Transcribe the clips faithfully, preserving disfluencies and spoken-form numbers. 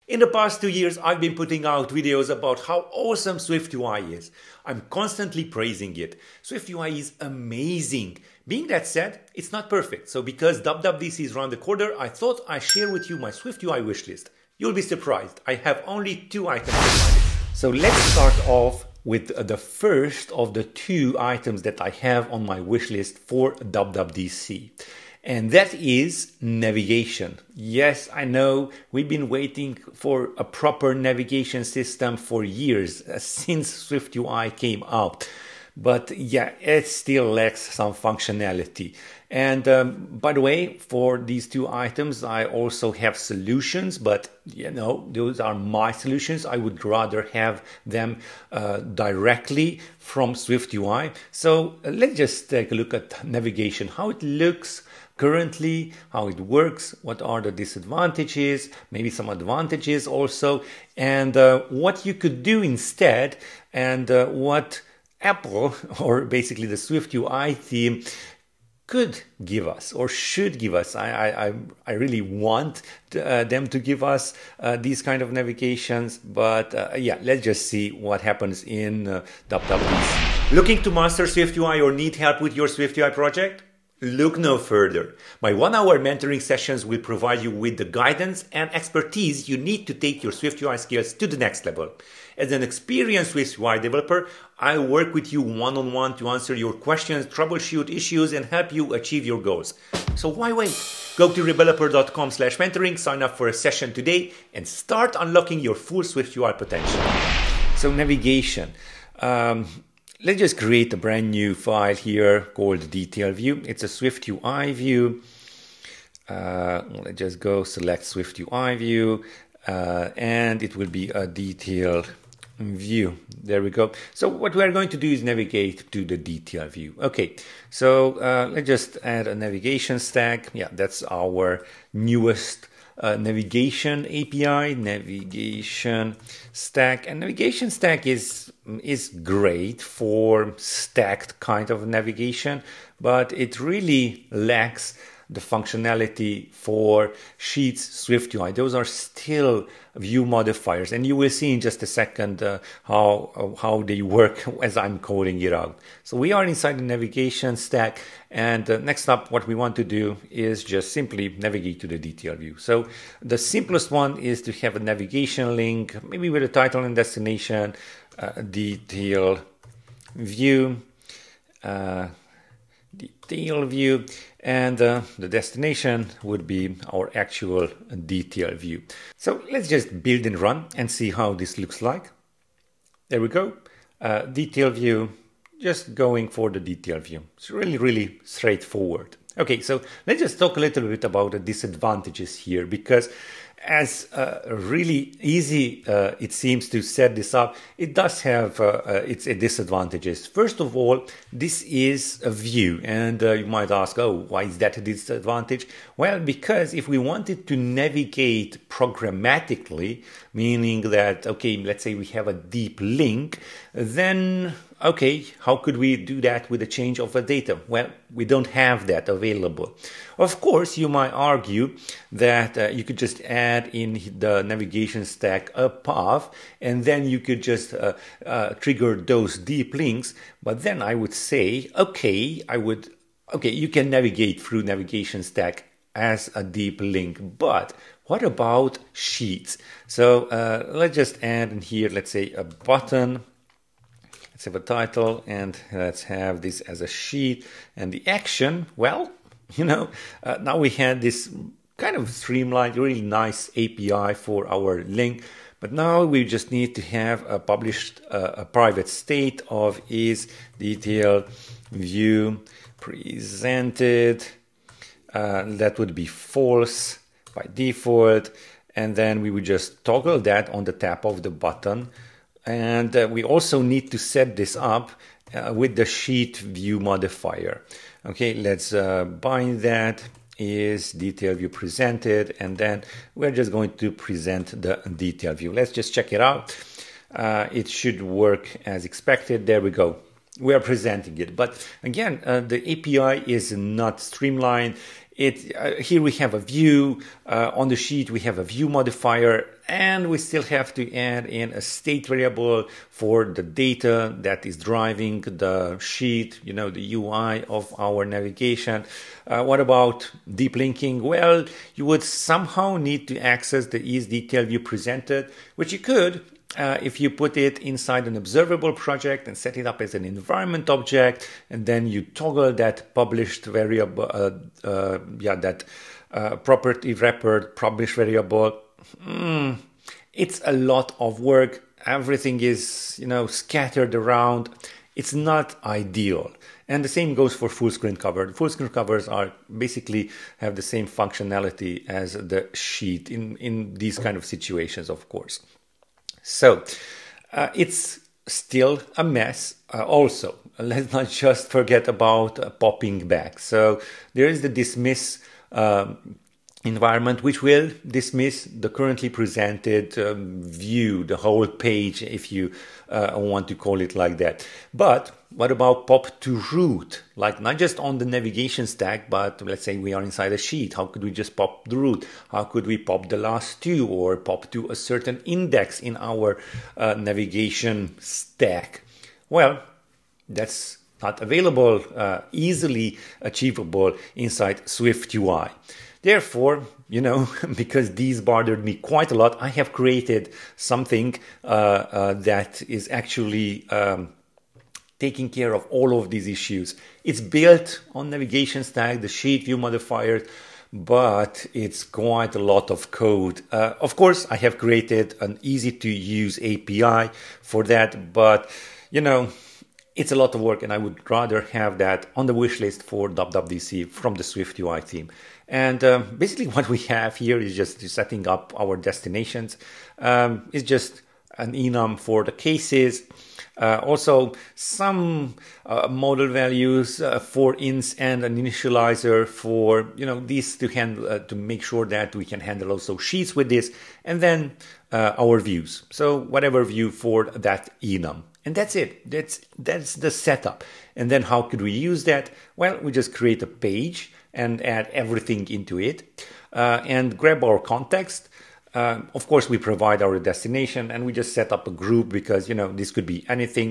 In the past two years, I've been putting out videos about how awesome SwiftUI is. I'm constantly praising it. SwiftUI is amazing. Being that said, it's not perfect. So because W W D C is around the corner, I thought I'd share with you my SwiftUI wishlist. You'll be surprised. I have only two items on my list. So let's start off with the first of the two items that I have on my wishlist for W W D C. And that is navigation. Yes, I know we've been waiting for a proper navigation system for years, uh, since SwiftUI came out. But yeah, it still lacks some functionality. And um, by the way, for these two items, I also have solutions, but you know, those are my solutions. I would rather have them uh, directly from SwiftUI. So uh, let's just take a look at navigation, how it looks currently, how it works, what are the disadvantages, maybe some advantages also, and uh, what you could do instead, and uh, what Apple, or basically the SwiftUI theme, could give us or should give us. I I, I really want to, uh, them to give us uh, these kind of navigations, but uh, yeah, let's just see what happens in uh, W W D C. Looking to master SwiftUI or need help with your SwiftUI project? Look no further. My one-hour mentoring sessions will provide you with the guidance and expertise you need to take your SwiftUI skills to the next level. As an experienced SwiftUI developer, I work with you one-on-one to answer your questions, troubleshoot issues, and help you achieve your goals. So why wait? Go to rebeloper dot com slash mentoring, sign up for a session today, and start unlocking your full SwiftUI potential. So navigation. Um, Let's just create a brand new file here called detail view. It's a SwiftUI view. Uh, let's just go select SwiftUI view, uh, and it will be a detail view. There we go. So what we are going to do is navigate to the detail view. Okay, so uh, let's just add a navigation stack. Yeah, that's our newest Uh, navigation A P I, navigation stack, and navigation stack is is great for stacked kind of navigation, but it really lacks the functionality for Sheets SwiftUI. Those are still view modifiers, and you will see in just a second uh, how uh, how they work as I'm coding it out. So we are inside the navigation stack, and uh, next up what we want to do is just simply navigate to the detail view. So the simplest one is to have a navigation link, maybe with a title and destination, uh, detail view, uh, detail view, and uh, the destination would be our actual detail view. So let's just build and run and see how this looks like. There we go. Uh, detail view, just going for the detail view. It's really, really straightforward. Okay, so let's just talk a little bit about the disadvantages here, because as uh, really easy uh, it seems to set this up, it does have uh, uh, its disadvantages. First of all, this is a view, and uh, you might ask, oh, why is that a disadvantage? Well, because if we wanted to navigate programmatically, meaning that, okay, let's say we have a deep link, then okay, how could we do that with a change of a data? Well, we don't have that available. Of course, you might argue that uh, you could just add in the navigation stack a path, and then you could just uh, uh, trigger those deep links. But then I would say, okay, I would, okay, you can navigate through navigation stack as a deep link, but what about sheets? So uh, let's just add in here, let's say a button. Let's have a title, and let's have this as a sheet, and the action, well, you know, uh, now we had this kind of streamlined, really nice A P I for our link, but now we just need to have a published, uh, a private state of is detail view presented. Uh, that would be false by default, and then we would just toggle that on the tap of the button. And uh, we also need to set this up uh, with the sheet view modifier. Okay, let's uh, bind that is detail view presented, and then we're just going to present the detail view. Let's just check it out. Uh, it should work as expected. There we go. We are presenting it. But again, uh, the A P I is not streamlined. It, uh, here we have a view, uh, on the sheet we have a view modifier, and we still have to add in a state variable for the data that is driving the sheet, you know, the U I of our navigation. Uh, what about deep linking? Well, you would somehow need to access the ease detail view presented, which you could Uh, if you put it inside an observable project and set it up as an environment object, and then you toggle that published variable, uh, uh, yeah, that uh, property wrapper published variable. Mm, it's a lot of work. Everything is, you know, scattered around. It's not ideal. And the same goes for full screen cover. Full screen covers are basically have the same functionality as the sheet in, in these kind of situations, of course. So uh, it's still a mess. Uh, also, let's not just forget about uh, popping back. So there is the dismiss um, environment, which will dismiss the currently presented um, view, the whole page, if you uh, want to call it like that. But what about pop to root? Like not just on the navigation stack, but let's say we are inside a sheet. How could we just pop the root? How could we pop the last two or pop to a certain index in our uh, navigation stack? Well, that's not available, uh, easily achievable inside SwiftUI. Therefore, you know, because these bothered me quite a lot, I have created something uh, uh, that is actually um, taking care of all of these issues. It's built on navigation stack, the sheet view modifiers, but it's quite a lot of code. Uh, of course, I have created an easy to use A P I for that, but you know, it's a lot of work, and I would rather have that on the wish list for W W D C from the SwiftUI team. And um, basically what we have here is just setting up our destinations. Um, it's just an enum for the cases. Uh, also some uh, model values uh, for ints and an initializer for, you know, these to handle, uh, to make sure that we can handle also sheets with this. And then uh, our views. So whatever view for that enum. And that's it. That's, that's the setup. And then how could we use that? Well, we just create a page and add everything into it uh, and grab our context. Uh, of course, we provide our destination and we just set up a group because, you know, this could be anything.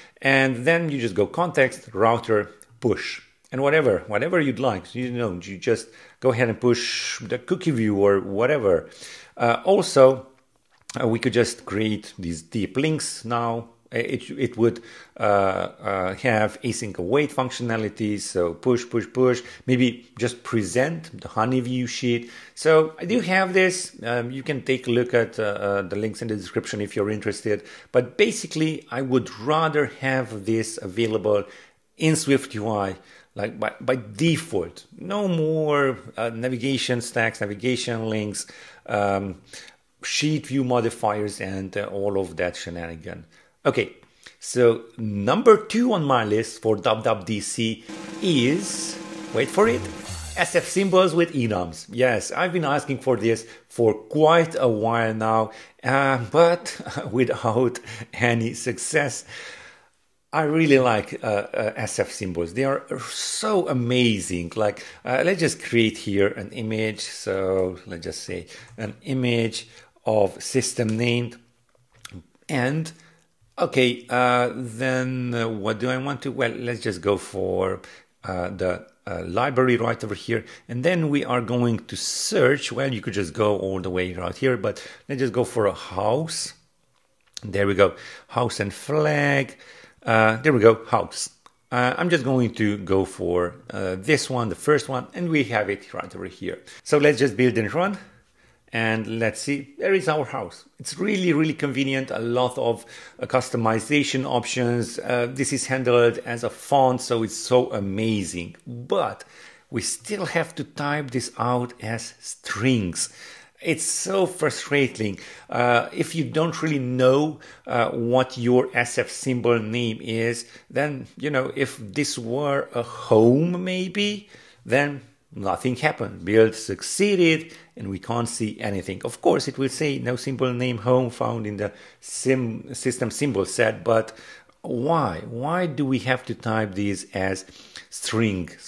And then you just go context, router, push, and whatever, whatever you'd like. You know, you just go ahead and push the cookie view or whatever. Uh, also, uh, we could just create these deep links now. It, it would uh, uh, have async await functionalities, so push, push, push, maybe just present the honey view sheet. So I do have this. Um, you can take a look at uh, uh, the links in the description if you're interested. But basically, I would rather have this available in SwiftUI, like by, by default. No more uh, navigation stacks, navigation links, um, sheet view modifiers, and uh, all of that shenanigan. Okay, so number two on my list for W W D C is, wait for it, S F symbols with enums. Yes, I've been asking for this for quite a while now, uh, but without any success. I really like uh, uh, S F symbols. They are so amazing. Like, uh, let's just create here an image. So let's just say an image of system name and okay, uh, then uh, what do I want to? Well, let's just go for uh, the uh, library right over here. And then we are going to search. Well, you could just go all the way right here, but let's just go for a house. There we go. House and flag. Uh, there we go. House. Uh, I'm just going to go for uh, this one, the first one, and we have it right over here. So let's just build and run. And let's see, there is our house. It's really, really convenient. A lot of uh, customization options. Uh, this is handled as a font, so it's so amazing. But we still have to type this out as strings. It's so frustrating. Uh, if you don't really know uh, what your S F symbol name is, then, you know, if this were a home maybe, then nothing happened. Build succeeded and we can't see anything. Of course, it will say no symbol name home found in the sim system symbol set, but why? Why do we have to type these as strings?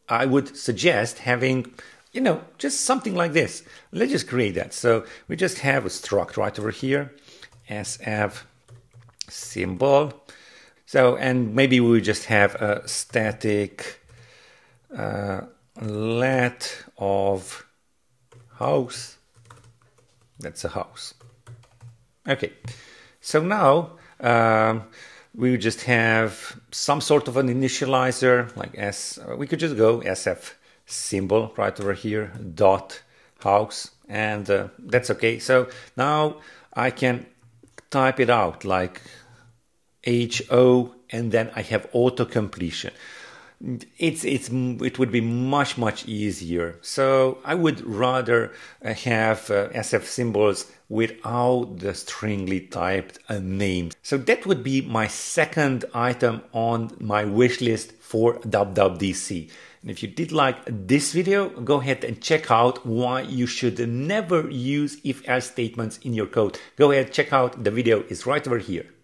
I would suggest having, you know, just something like this. Let's just create that. So we just have a struct right over here, S F symbol. So, and maybe we just have a static uh, let of house. That's a house. Okay. So now um, we just have some sort of an initializer, like S. We could just go S F symbol right over here, dot house, and uh, that's okay. So now I can type it out like H O, and then I have auto completion. It's it's it would be much much easier. So I would rather have uh, S F symbols without the stringly typed uh, names. So that would be my second item on my wish list for W W D C. And if you did like this video, go ahead and check out why you should never use if-else statements in your code. Go ahead, check out the video, it's right over here.